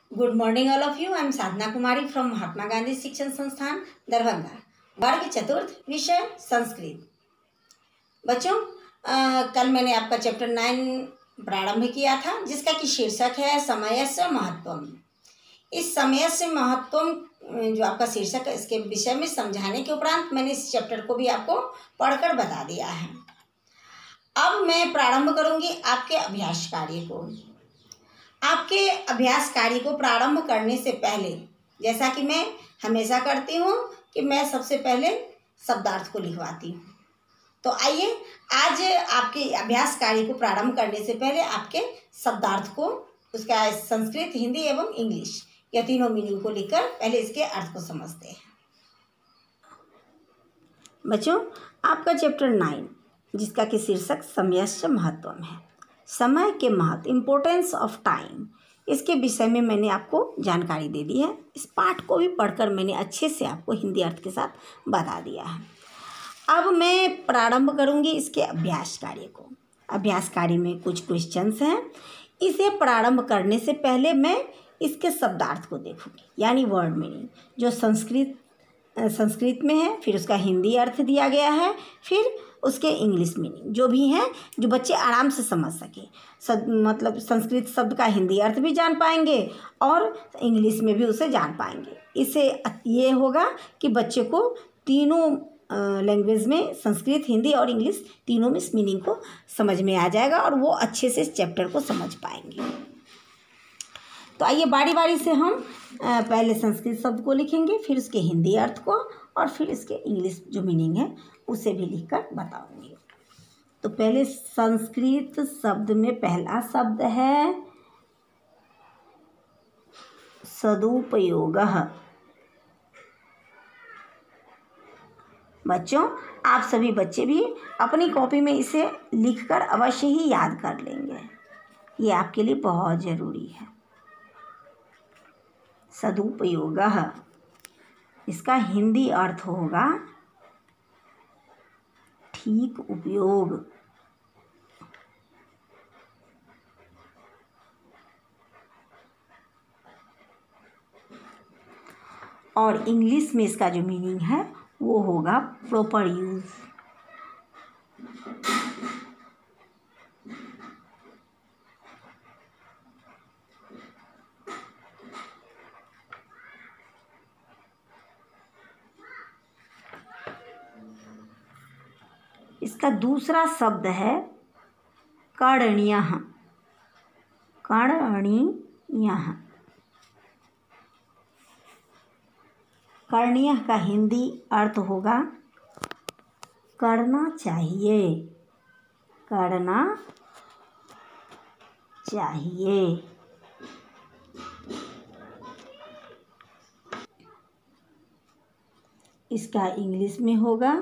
Good morning all of you. I am Sadhana Kumari from Mahatma Gandhi शिक्षण संस्थान दरभंगा। वर्ग चतुर्थ, विषय संस्कृत। बच्चों, कल मैंने आपका चैप्टर 9 प्रारंभ किया था, जिसका कि शीर्षक है समयस्य महत्वम। इस समयस्य महत्वम जो आपका शीर्षक है, इसके विषय में समझाने के उपरांत मैंने इस चैप्टर को भी आपको पढ़कर बता दिया है। अब मैं प्रारंभ करूंगी आपके अभ्यास कार्य को। आपके अभ्यास कार्य को प्रारंभ करने से पहले, जैसा कि मैं हमेशा करती हूँ, कि मैं सबसे पहले शब्दार्थ को लिखवाती हूँ। तो आइए, आज आपके अभ्यास कार्य को प्रारंभ करने से पहले आपके शब्दार्थ को, उसका संस्कृत, हिंदी एवं इंग्लिश, यह तीनों मीनिंग को लिखकर पहले इसके अर्थ को समझते हैं। बच्चों, आपका चैप्टर 9, जिसका कि शीर्षक समयस्य महत्वम है, समय के महत्व, इम्पोर्टेंस ऑफ टाइम, इसके विषय में मैंने आपको जानकारी दे दी है। इस पाठ को भी पढ़कर मैंने अच्छे से आपको हिंदी अर्थ के साथ बता दिया है। अब मैं प्रारंभ करूंगी इसके अभ्यास कार्य को। अभ्यास कार्य में कुछ क्वेश्चंस हैं। इसे प्रारंभ करने से पहले मैं इसके शब्दार्थ को देखूंगी, यानी वर्ड मीनिंग, जो संस्कृत में है, फिर उसका हिंदी अर्थ दिया गया है, फिर उसके इंग्लिश मीनिंग जो भी हैं, जो बच्चे आराम से समझ सके। मतलब संस्कृत शब्द का हिंदी अर्थ भी जान पाएंगे और इंग्लिश में भी उसे जान पाएंगे। इससे ये होगा कि बच्चे को तीनों लैंग्वेज में, संस्कृत, हिंदी और इंग्लिश, तीनों में इस मीनिंग को समझ में आ जाएगा और वो अच्छे से इस चैप्टर को समझ पाएंगे। तो आइए, बारी बारी से हम पहले संस्कृत शब्द को लिखेंगे, फिर उसके हिंदी अर्थ को, और फिर इसके इंग्लिश जो मीनिंग है उसे भी लिखकर बताऊंगी। तो पहले संस्कृत शब्द में पहला शब्द है सदुपयोगः। बच्चों, आप सभी बच्चे भी अपनी कॉपी में इसे लिखकर अवश्य ही याद कर लेंगे। ये आपके लिए बहुत ज़रूरी है। सदुपयोगः, इसका हिंदी अर्थ होगा ठीक उपयोग। और इंग्लिश में इसका जो मीनिंग है वो होगा प्रॉपर यूज। इसका दूसरा शब्द है करणीयः। करणीयः, करणीय का हिंदी अर्थ होगा करना चाहिए। करना चाहिए। इसका इंग्लिश में होगा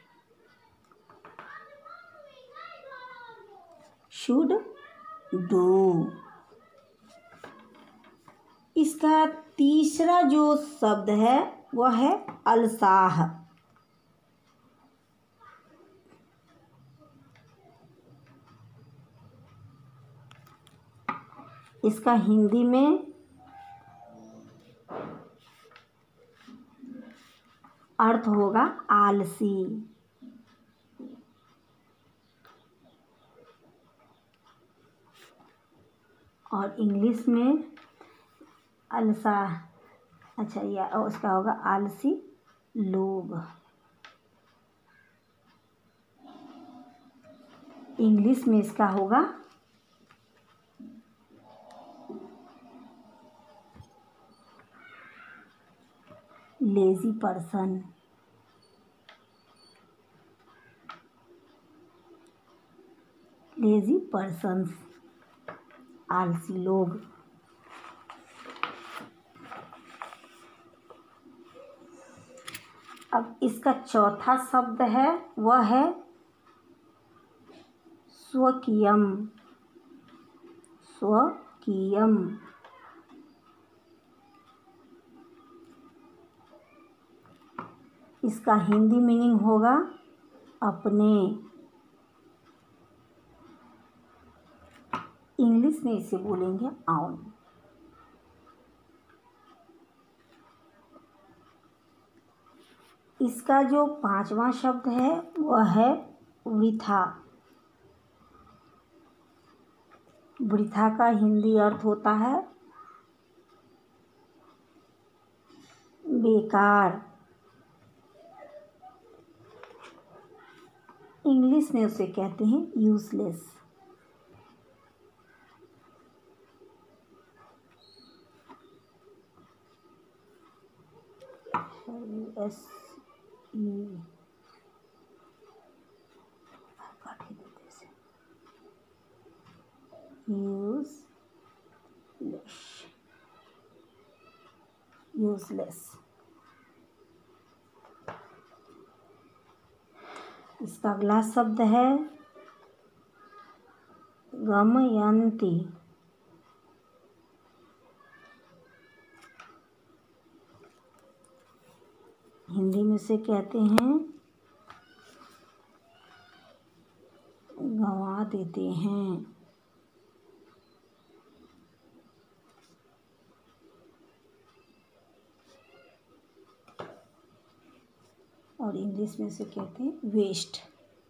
शुड डू। इसका तीसरा जो शब्द है वह है अलसाह। इसका हिंदी में अर्थ होगा आलसी। और इंग्लिश में अलसाह, अच्छा, या उसका होगा आलसी लोग। इंग्लिश में इसका होगा लेजी पर्सन। लेजी पर्सन्स, आलसी लोग। अब इसका चौथा शब्द है वह है स्वकीयम। स्वकीयम, इसका हिंदी मीनिंग होगा अपने। इंग्लिश में इसे बोलेंगे आउन। इसका जो 5वां शब्द है वह है वृथा। वृथा का हिंदी अर्थ होता है बेकार। इंग्लिश में उसे कहते हैं यूजलेस। यूजलेस। इसका अगला शब्द है गमयंती। हिंदी में से कहते हैं गंवा देते हैं। और इंग्लिश में से कहते हैं वेस्ट।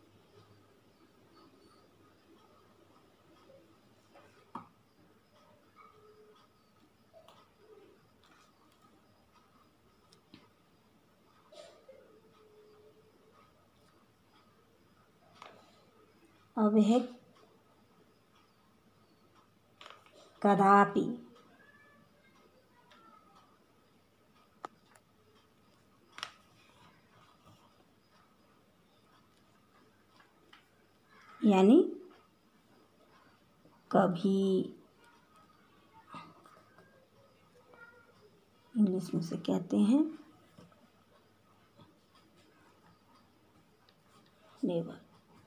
अब है कदापि। यानी कभी। इंग्लिश में से कहते हैं नेवर।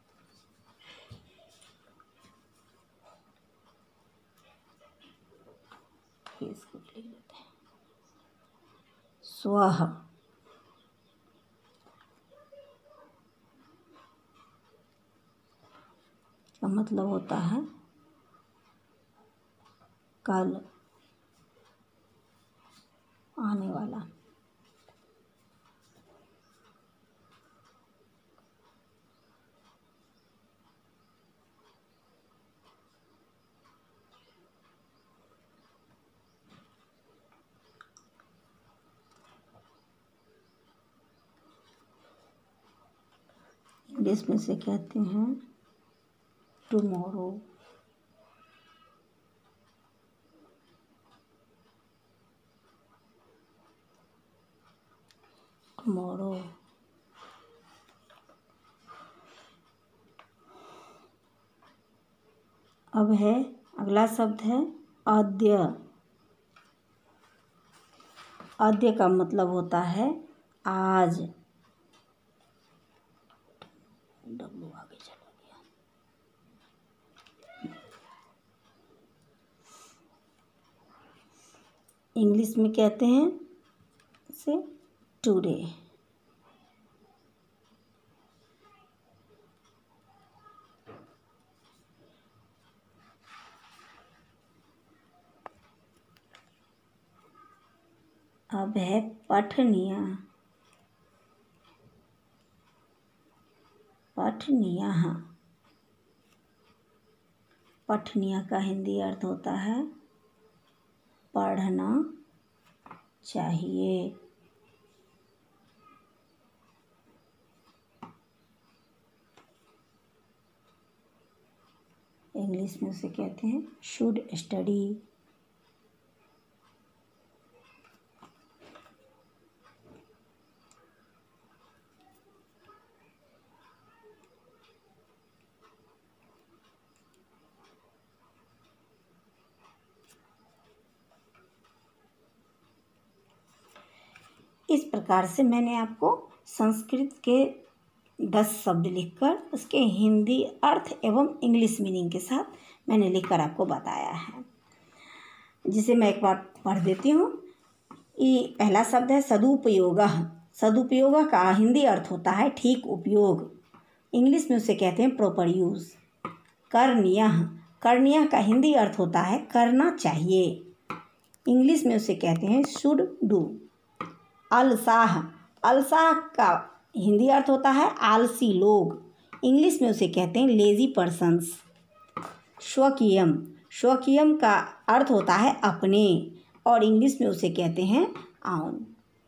इसको लिख लेते हैं स्वः। का मतलब होता है कल, आने वाला। इंग्लिश में से कहते हैं टुमारो। टुमारो। अब है अगला शब्द है अद्य। अद्य का मतलब होता है आज। डब्लू आगे चला गया। इंग्लिश में कहते हैं इसे टुडे। अब है पठनीय। पठनीय। पठनीय का हिंदी अर्थ होता है पढ़ना चाहिए। इंग्लिश में उसे कहते हैं शुड स्टडी। इस प्रकार से मैंने आपको संस्कृत के 10 शब्द लिखकर उसके हिंदी अर्थ एवं इंग्लिश मीनिंग के साथ मैंने लिखकर आपको बताया है, जिसे मैं एक बार पढ़ देती हूँ। ये पहला शब्द है सदुपयोगः। सदुपयोग का हिंदी अर्थ होता है ठीक उपयोग। इंग्लिश में उसे कहते हैं प्रॉपर यूज़। करणीयः। करणीय का हिंदी अर्थ होता है करना चाहिए। इंग्लिश में उसे कहते हैं शुड डू। अलसाह। अलसा का हिंदी अर्थ होता है आलसी लोग, इंग्लिश में उसे कहते हैं लेजी पर्सन्स। स्वकीयम, स्वकीयम का अर्थ होता है अपने, और इंग्लिश में उसे कहते हैं आउन।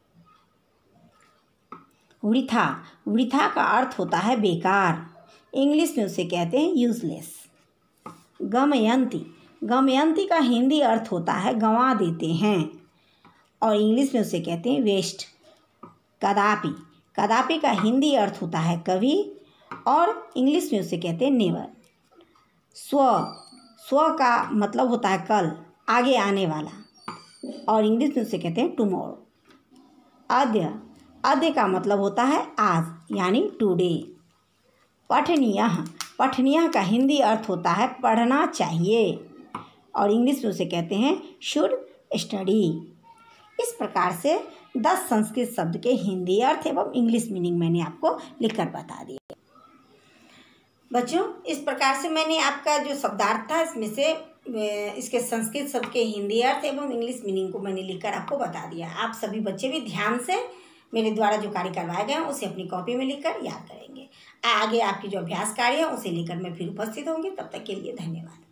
वृथा, वृथा का अर्थ होता है बेकार, इंग्लिश में उसे कहते हैं यूजलेस। गमयंती, गमयंती का हिंदी अर्थ होता है गंवा देते हैं, और इंग्लिश में उसे कहते हैं वेस्ट। कदापि, कदापि का हिंदी अर्थ होता है कभी, और इंग्लिश में उसे कहते हैं नेवर। स्व, स्व का मतलब होता है कल, आगे आने वाला, और इंग्लिश में उसे कहते हैं टुमारो। अद्य, अद्य का मतलब होता है आज, यानी टुडे। पठनीय, पठनीय का हिंदी अर्थ होता है पढ़ना चाहिए, और इंग्लिश में उसे कहते हैं शुड स्टडी। इस प्रकार से 10 संस्कृत शब्द के हिंदी अर्थ एवं इंग्लिश मीनिंग मैंने आपको लिखकर बता दिए। बच्चों, इस प्रकार से मैंने आपका जो शब्दार्थ था इसमें से इसके संस्कृत शब्द के हिंदी अर्थ एवं इंग्लिश मीनिंग को मैंने लिखकर आपको बता दिया। आप सभी बच्चे भी ध्यान से मेरे द्वारा जो कार्य करवाए गए हैं उसे अपनी कॉपी में लिखकर याद करेंगे। आगे आपकी जो अभ्यास कार्य है उसे लेकर मैं फिर उपस्थित होंगी। तब तक के लिए धन्यवाद।